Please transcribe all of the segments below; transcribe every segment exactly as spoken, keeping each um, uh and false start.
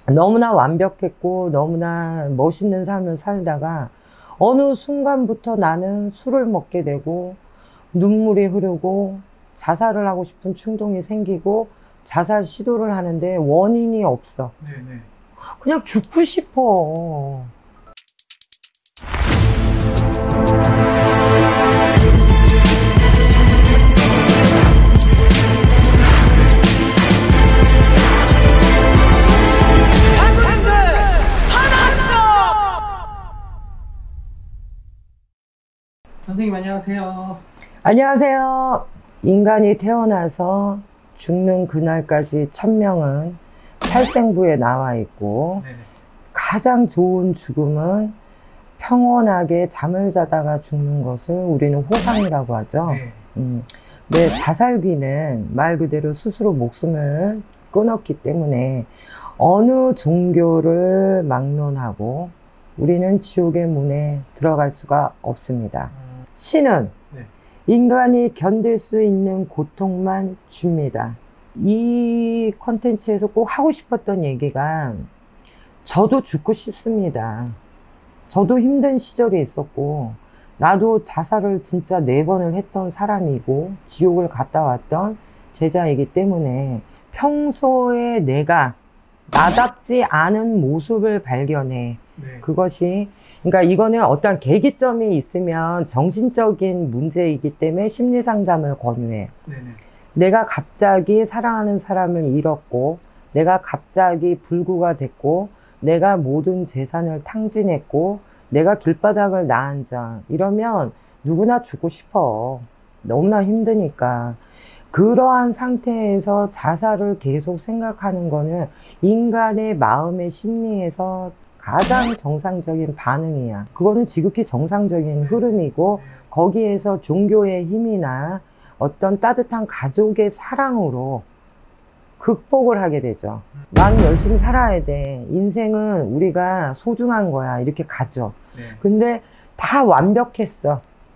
너무나 완벽했고 너무나 멋있는 삶을 살다가 어느 순간부터 나는 술을 먹게 되고 눈물이 흐르고 자살을 하고 싶은 충동이 생기고 자살 시도를 하는데 원인이 없어. 네네. 그냥 죽고 싶어. 선생님 안녕하세요. 안녕하세요. 인간이 태어나서 죽는 그날까지 천명은 살생부에 나와 있고 네네. 가장 좋은 죽음은 평온하게 잠을 자다가 죽는 것을 우리는 호상이라고 하죠. 네. 음, 내 자살비는 말 그대로 스스로 목숨을 끊었기 때문에 어느 종교를 막론하고 우리는 지옥의 문에 들어갈 수가 없습니다. 음, 신은 네. 인간이 견딜 수 있는 고통만 줍니다. 이 컨텐츠에서 꼭 하고 싶었던 얘기가 저도 죽고 싶습니다. 저도 힘든 시절이 있었고 나도 자살을 진짜 네 번을 했던 사람이고 지옥을 갔다 왔던 제자이기 때문에 평소에 내가 나답지 않은 모습을 발견해. 네. 그것이 그러니까 이거는 어떤 계기점이 있으면 정신적인 문제이기 때문에 심리 상담을 권유해. 네네. 내가 갑자기 사랑하는 사람을 잃었고 내가 갑자기 불구가 됐고 내가 모든 재산을 탕진했고 내가 길바닥을 나앉아 이러면 누구나 죽고 싶어. 너무나 힘드니까. 그러한 상태에서 자살을 계속 생각하는 거는 인간의 마음의 심리에서 가장 정상적인 반응이야. 그거는 지극히 정상적인 흐름이고 거기에서 종교의 힘이나 어떤 따뜻한 가족의 사랑으로 극복을 하게 되죠. 나는 열심히 살아야 돼. 인생은 우리가 소중한 거야. 이렇게 가죠. 네. 근데 다 완벽했어.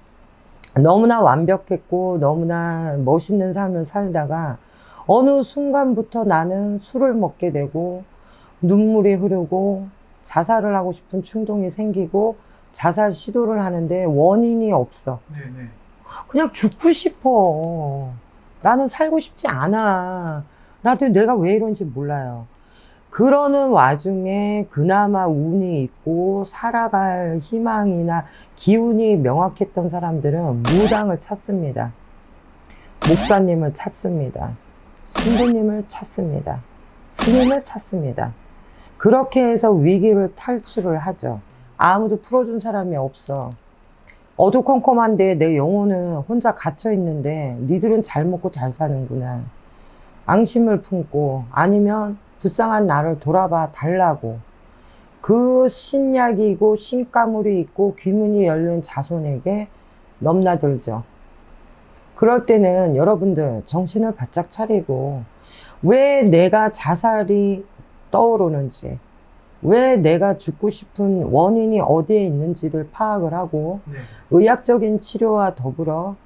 너무나 완벽했고 너무나 멋있는 삶을 살다가 어느 순간부터 나는 술을 먹게 되고 눈물이 흐르고 자살을 하고 싶은 충동이 생기고 자살 시도를 하는데 원인이 없어. 네네. 그냥 죽고 싶어. 나는 살고 싶지 않아. 나도 내가 왜 이런지 몰라요. 그러는 와중에 그나마 운이 있고 살아갈 희망이나 기운이 명확했던 사람들은 무당을 찾습니다. 목사님을 찾습니다. 신부님을 찾습니다. 스님을 찾습니다. 그렇게 해서 위기를 탈출을 하죠. 아무도 풀어준 사람이 없어. 어두컴컴한데 내 영혼은 혼자 갇혀 있는데 니들은 잘 먹고 잘 사는구나. 앙심을 품고 아니면 불쌍한 나를 돌아봐 달라고 그 신약이고 신가물이 있고 귀문이 열린 자손에게 넘나들죠. 그럴 때는 여러분들 정신을 바짝 차리고 왜 내가 자살이 떠오르는지 왜 내가 죽고 싶은 원인이 어디에 있는지를 파악을 하고 네. 의학적인 치료와 더불어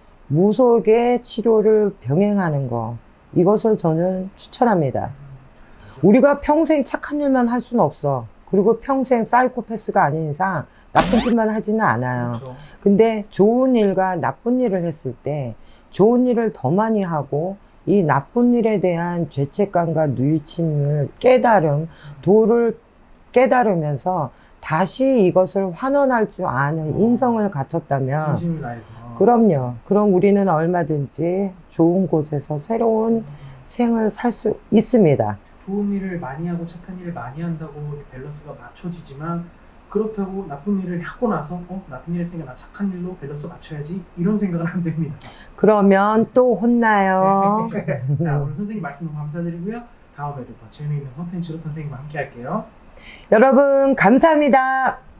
무속의 치료를 병행하는 거 이것을 저는 추천합니다. 우리가 평생 착한 일만 할 수는 없어. 그리고 평생 사이코패스가 아닌 이상 나쁜 짓만 하지는 않아요. 그렇죠. 근데 좋은 일과 나쁜 일을 했을 때 좋은 일을 더 많이 하고 이 나쁜 일에 대한 죄책감과 누이침을 깨달음, 도를 깨달으면서 다시 이것을 환원할 줄 아는 인성을 갖췄다면 진심을 다해서. 그럼요. 그럼 우리는 얼마든지 좋은 곳에서 새로운 생을 살 수 있습니다. 좋은 일을 많이 하고 착한 일을 많이 한다고 밸런스가 맞춰지지만 그렇다고 나쁜 일을 하고 나서 어? 나쁜 일 했으니까 나 착한 일로 밸런스 맞춰야지 이런 생각은 안 됩니다. 그러면 또 혼나요. 자, 오늘 선생님 말씀 너무 감사드리고요. 다음에도 더 재미있는 콘텐츠로 선생님과 함께 할게요. 여러분 감사합니다.